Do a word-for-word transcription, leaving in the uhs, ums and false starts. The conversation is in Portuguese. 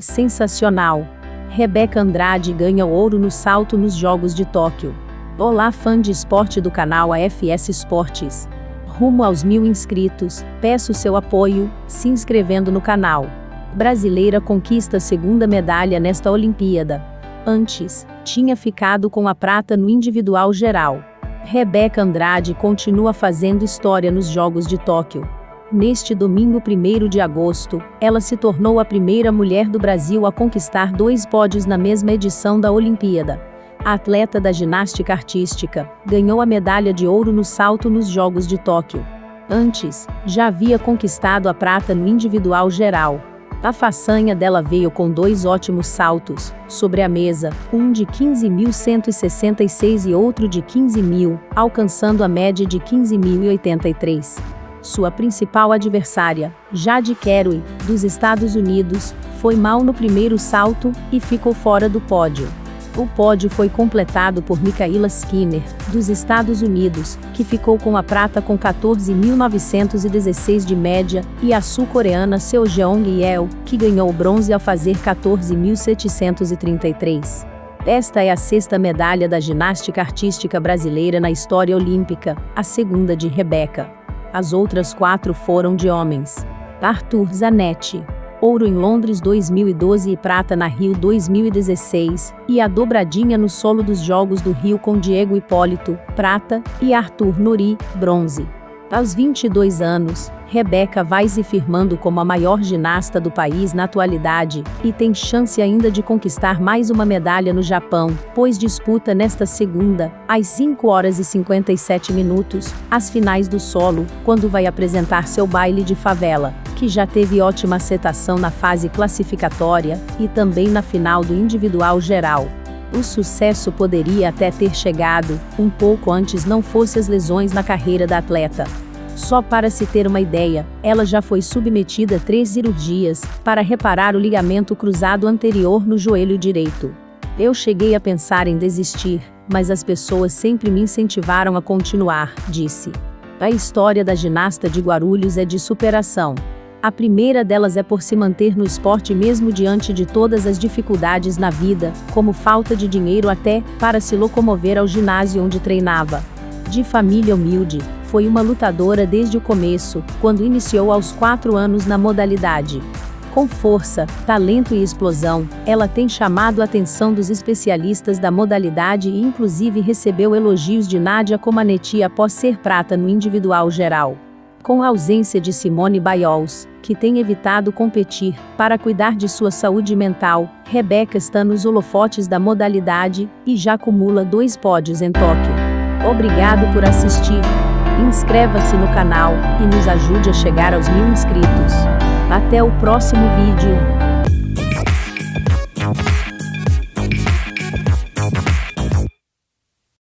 sensacional. Rebeca Andrade ganha ouro no salto nos Jogos de Tóquio. Olá, fã de esporte do canal A F S Esportes. Rumo aos mil inscritos, peço seu apoio, se inscrevendo no canal. Brasileira conquista segunda medalha nesta Olimpíada. Antes, tinha ficado com a prata no individual geral. Rebeca Andrade continua fazendo história nos Jogos de Tóquio. Neste domingo primeiro de agosto, ela se tornou a primeira mulher do Brasil a conquistar dois pódios na mesma edição da Olimpíada. A atleta da ginástica artística ganhou a medalha de ouro no salto nos Jogos de Tóquio. Antes, já havia conquistado a prata no individual geral. A façanha dela veio com dois ótimos saltos sobre a mesa, um de quinze mil cento e sessenta e seis e outro de quinze mil, alcançando a média de quinze mil e oitenta e três. Sua principal adversária, Jade Carey, dos Estados Unidos, foi mal no primeiro salto e ficou fora do pódio. O pódio foi completado por Mikaela Skinner, dos Estados Unidos, que ficou com a prata com quatorze mil novecentos e dezesseis de média, e a sul-coreana Seo Jeong-yeol, que ganhou o bronze ao fazer quatorze mil setecentos e trinta e três. Esta é a sexta medalha da ginástica artística brasileira na história olímpica, a segunda de Rebeca. As outras quatro foram de homens. Arthur Zanetti, ouro em Londres dois mil e doze e prata na Rio dois mil e dezesseis, e a dobradinha no solo dos Jogos do Rio com Diego Hipólito, prata, e Arthur Nori, bronze. Aos vinte e dois anos, Rebeca vai se firmando como a maior ginasta do país na atualidade, e tem chance ainda de conquistar mais uma medalha no Japão, pois disputa nesta segunda, às cinco horas e cinquenta e sete minutos, as finais do solo, quando vai apresentar seu baile de favela, que já teve ótima aceitação na fase classificatória, e também na final do individual geral. O sucesso poderia até ter chegado, um pouco antes não fosse as lesões na carreira da atleta. Só para se ter uma ideia, ela já foi submetida a três cirurgias, para reparar o ligamento cruzado anterior no joelho direito. Eu cheguei a pensar em desistir, mas as pessoas sempre me incentivaram a continuar, disse. A história da ginasta de Guarulhos é de superação. A primeira delas é por se manter no esporte mesmo diante de todas as dificuldades na vida, como falta de dinheiro até para se locomover ao ginásio onde treinava. De família humilde, foi uma lutadora desde o começo, quando iniciou aos quatro anos na modalidade. Com força, talento e explosão, ela tem chamado a atenção dos especialistas da modalidade e inclusive recebeu elogios de Nadia Comaneci após ser prata no individual geral. Com a ausência de Simone Biles, que tem evitado competir, para cuidar de sua saúde mental, Rebeca está nos holofotes da modalidade, e já acumula dois pódios em Tóquio. Obrigado por assistir. Inscreva-se no canal, e nos ajude a chegar aos mil inscritos. Até o próximo vídeo.